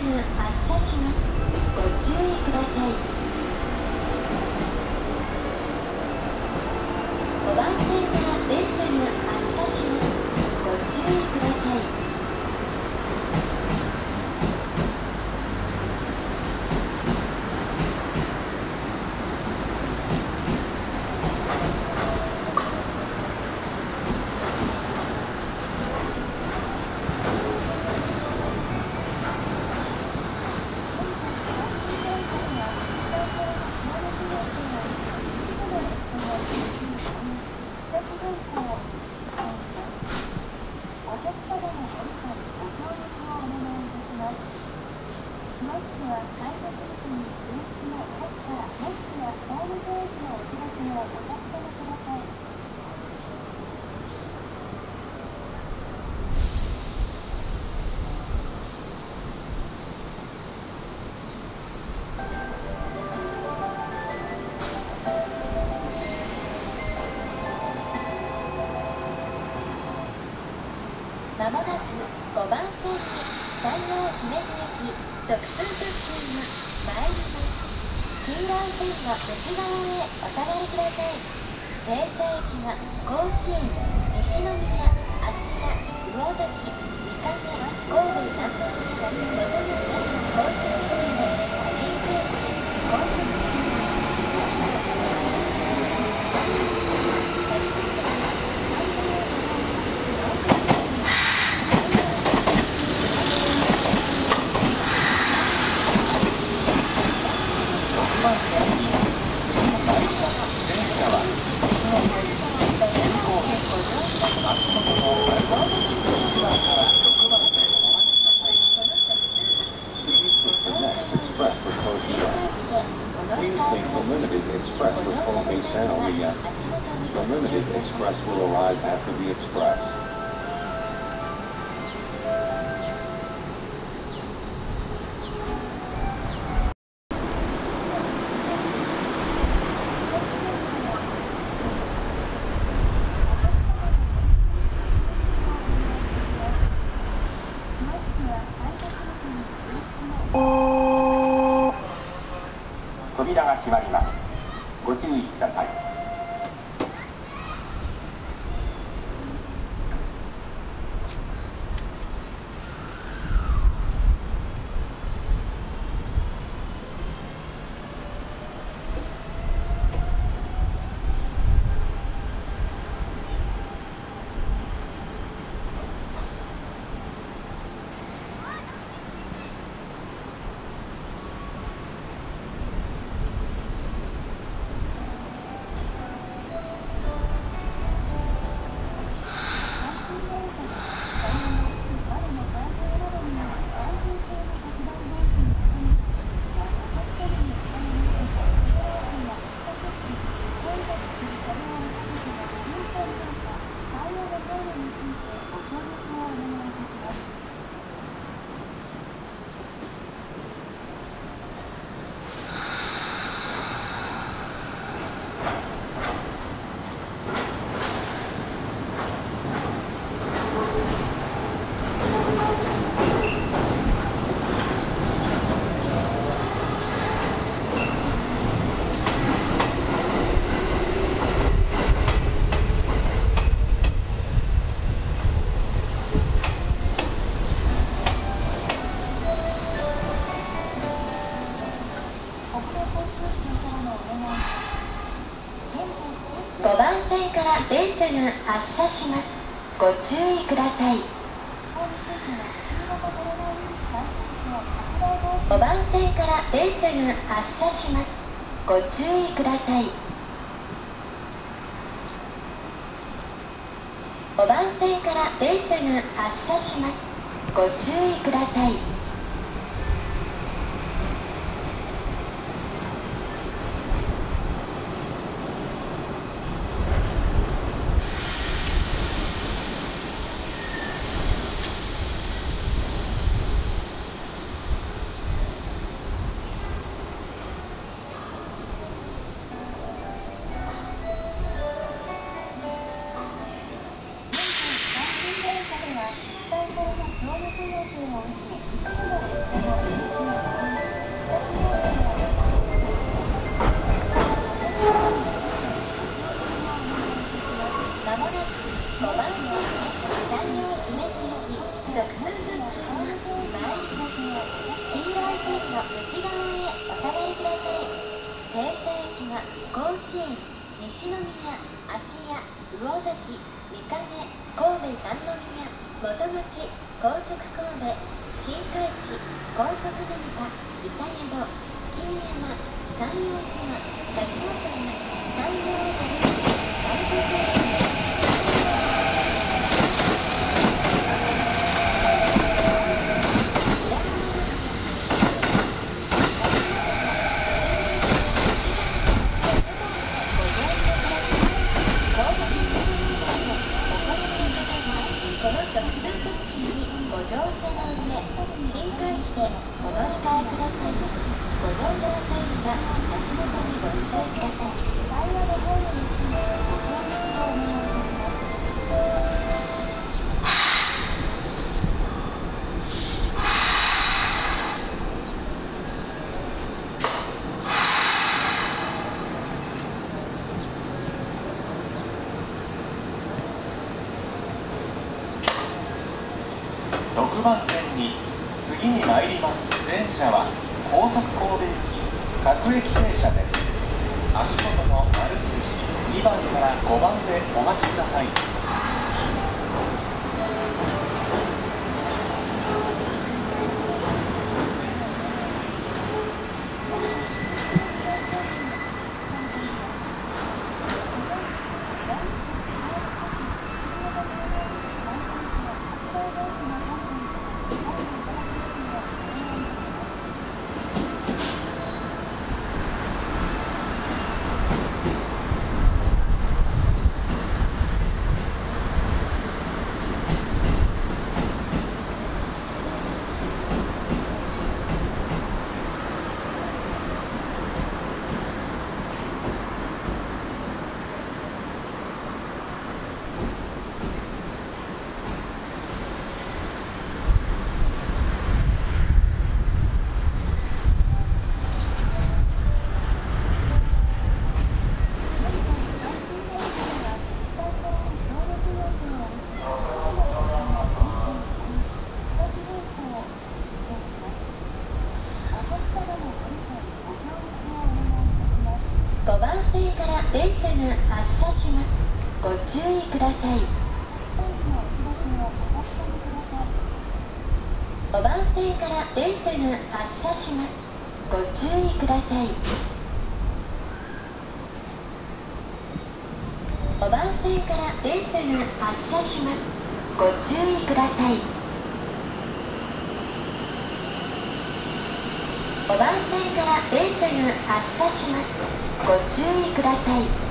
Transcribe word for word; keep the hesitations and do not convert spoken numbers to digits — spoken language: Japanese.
ぐ発車します。ご注意ください。ごばん線から電車が発車します。ご注意ください。まもなくごばん線に山陽姫路駅直通特急が参ります。黄色い線の内側へお下がりください。停車駅は甲子園、西宮、厚田、魚崎、三亀、神戸三本線、元宮、高速道路、新京駅、高速道路。 扉が閉まります。ご注意ください。 ごばん線から電車が発車します。ご注意ください。ごばん線から電車が発車します。ご注意ください。ごばん線から電車が発車します。ご注意ください。は、機体からの衝撃要求を受け、一部の列車ろくばん線に次に参ります電車は高速神戸行き各駅停車です。足元の丸印にばんからごばんでお待ちください。 ごばん線から電車が発車します。ご注意ください。ごばん線から電車が発車します。ご注意ください。ごばん線から電車が発車します。ご注意ください。ごばん線から電車が発車します。ご注意ください。